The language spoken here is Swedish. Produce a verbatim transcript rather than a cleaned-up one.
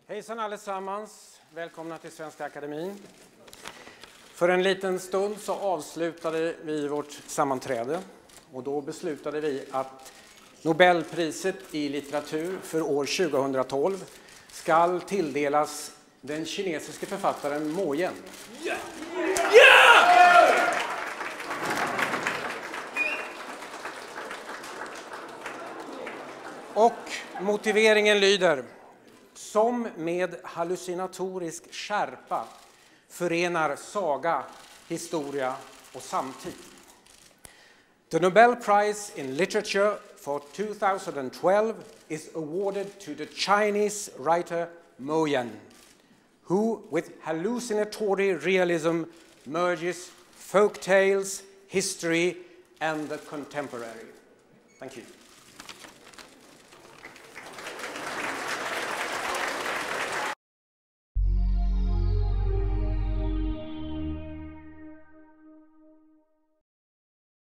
Hejsan allesammans, välkomna till Svenska Akademin. För en liten stund så avslutade vi vårt sammanträde och då beslutade vi att Nobelpriset i litteratur för år tjugohundratolv ska tilldelas den kinesiske författaren Mo Yan. Yeah! Yeah! Och motiveringen lyder: som med hallucinatorisk skärpa förenar saga, historia och samtid. The Nobel Prize in Literature for two thousand twelve is awarded to the Chinese writer Mo Yan, who with hallucinatory realism merges folk tales, history and the contemporary. Thank you.